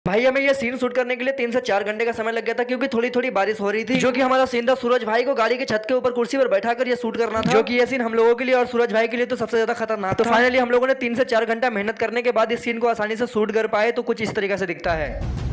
भाई हमें ये सीन शूट करने के लिए 3 से 4 घंटे का समय लग गया था, क्योंकि थोड़ी थोड़ी बारिश हो रही थी। जो कि हमारा सीन था, सूरज भाई को गाड़ी के छत के ऊपर कुर्सी पर बैठाकर ये शूट करना था, जो कि ये सीन हम लोगों के लिए और सूरज भाई के लिए तो सबसे ज्यादा खतरनाक था। तो फाइनली हम लोगों ने 3 से 4 घंटा मेहनत करने के बाद इस सीन को आसानी से शूट कर पाए। तो कुछ इस तरीके से दिखता है।